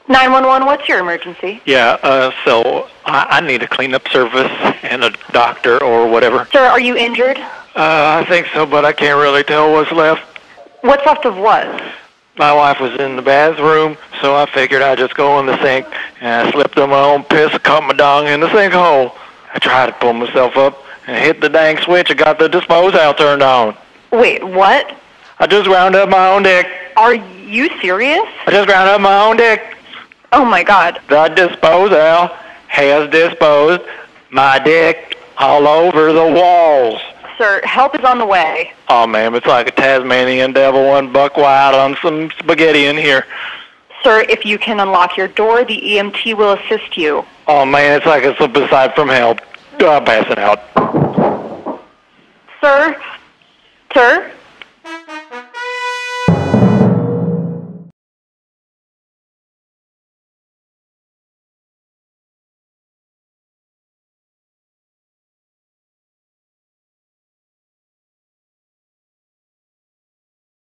911, what's your emergency? Yeah, so I need a cleanup service and a doctor or whatever. Sir, are you injured? I think so, but I can't really tell what's left. What's left of what? My wife was in the bathroom, so I figured I'd just go in the sink, and I slipped on my own piss and caught my dong in the sinkhole. I tried to pull myself up and hit the dang switch and got the dispose out turned on. Wait, what? I just ground up my own dick. Are you serious? I just ground up my own dick. Oh my God. The disposal has disposed my dick all over the walls. Sir, help is on the way. Oh, ma'am, it's like a Tasmanian devil and buck wild on some spaghetti in here. Sir, if you can unlock your door, the EMT will assist you. Oh, man, it's like a slip aside from hell. I'm passing out. Sir? Sir?